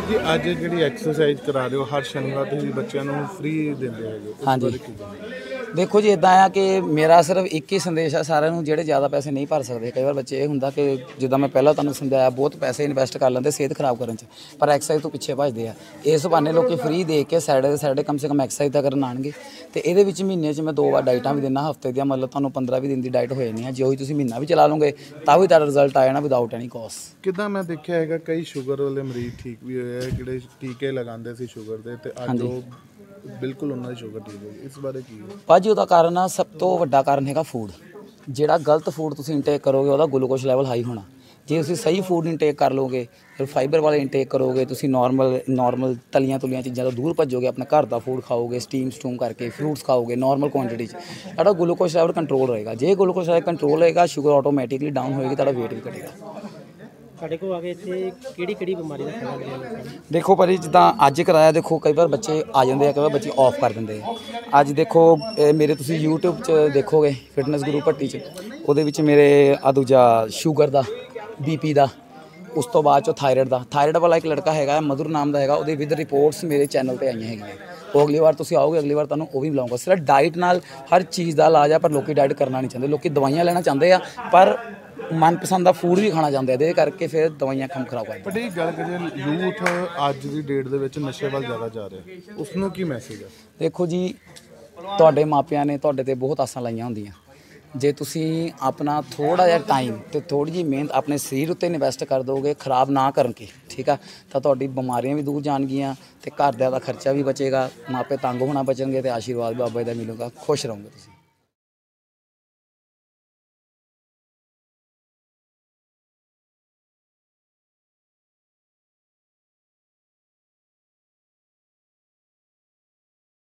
जी अज जी exercise करा रहे हो हर शनिवार तुम बच्चों को फ्री देंगे है? हाँ जी देखो जी इदा आ कि मेरा सिर्फ एक ही संदेश है सारे ਜਿਹੜੇ ज़्यादा पैसे नहीं भर सकते। कई बार बच्चे ये होंगे कि जिदा मैं पहला तुहानूं समझाया बहुत पैसे इन्वेस्ट कर लेंगे सेहत खराब करने च, पर एक्सरसाइज तो पिछे भजते हैं। इस बहाने लोग फ्री दे के सैटरडे कम से कम एक्सरसाइज तो करन आउणगे। तो ये महीने मैं 2 बार डाइटां भी दिना हफ्ते दी, मतलब तुहानूं 15-20 दिन की डाइट हो जानी है। जो ही तुसीं महीना भी चला लोगे तां भी तुहाडा रिजल्ट आ जाना विदाउट एनी कॉस्ट। किदा मैं देखा है कई शुगर वाले मरीज ठीक भी होए जिहड़े टीके लगाते सी शुगर दे ते अज वो बिल्कुल उन्होंने शुगर ठीक हो गई। इस बारे की भाजी ਉਹਦਾ ਕਾਰਨ ਆ सब तो ਵੱਡਾ ਕਾਰਨ ਹੈਗਾ फूड। ਜਿਹੜਾ ਗਲਤ फूड ਤੁਸੀਂ ਇੰਟੇਕ ਕਰੋਗੇ ਉਹਦਾ ਗਲੂਕੋਜ਼ ਲੈਵਲ ਹਾਈ ਹੋਣਾ। ਜੇ ਤੁਸੀਂ ਸਹੀ ਫੂਡ ਇੰਟੇਕ ਕਰ ਲੋਗੇ ਫਿਰ ਫਾਈਬਰ ਵਾਲੇ ਇੰਟੇਕ ਕਰੋਗੇ, ਤੁਸੀਂ ਨਾਰਮਲ ਤਲੀਆਂ ਤੁਲੀਆਂ ਚੀਜ਼ਾਂ ਤੋਂ ਦੂਰ ਭੱਜੋਗੇ, ਆਪਣਾ ਘਰ ਦਾ ਫੂਡ ਖਾਓਗੇ, ਸਟੂਮ ਕਰਕੇ ਫਰੂਟਸ ਖਾਓਗੇ ਨਾਰਮਲ ਕੁਆਂਟੀਟੀ 'ਚ, ਤੁਹਾਡਾ ਗਲੂਕੋਜ਼ ਲੈਵਲ ਕੰਟਰੋਲ ਰਹੇਗਾ। ਜੇ ਗਲੂਕੋਜ਼ ਲੈਵਲ ਕੰਟਰੋਲ ਹੋਏਗਾ ਸ਼ੂਗਰ ਆਟੋਮੈਟਿਕਲੀ डाउन ਹੋਏਗੀ, ਤੁਹਾਡਾ weight ਵੀ ਘਟੇਗਾ। ਸਾਡੇ ਕੋਲ ਆ ਕੇ ਇੱਥੇ ਕਿਹੜੀ ਬਿਮਾਰੀ ਦਾ ਖਿਆਲ ਰੱਖਿਆ? देखो भाजी जिदा अज कराया, देखो कई बार बच्चे आ जाते हैं, कई बार बच्चे ऑफ कर देंगे। अज देखो मेरे तुसी यूट्यूब च देखोगे फिटनेस गुरु भट्टी च, वो मेरे आ दूजा शुगर का BP का, उस तो बाद थायराइड वाला एक लड़का है मधुर नाम का है, वो विद रिपोर्ट्स मेरे चैनल पर आई हैं। वो अगली बार तुम आओगे, अगली बार तुहानूं वो भी बुलाऊंगा। सिर्फ डाइट नाल हर चीज़ का इलाज है, पर लोग डाइट करना नहीं चाहते। लोग दवाइयां लेना चाहते हैं पर मनपसंद का फूड भी खाना चाहते हैं, करके फिर दवाइयां कम खराब कर। बट एक गल करिए यूथ अज की डेट दे विच नशे वाल ज़्यादा जा रहे, उसनों की मैसेज है? देखो जी तुहाडे मापिਆਂ ने तुहाडे ते बहुत आसां लाइयां होंदियां। जे तुसीं अपना थोड़ा जिहा टाइम ते थोड़ी जी मेहनत अपने शरीर उत्ते इन्वेस्ट कर दोगे खराब ना करके, ठीक है, तो तुहाडी बीमारियां भी दूर जाणगियां ते घरदिਆਂ ਦਾ खर्चा भी बचेगा, मापे तंग होना बचणगे ते आशीर्वाद बाबा जी दा मिलूगा। खुश रहोगे तुसीं।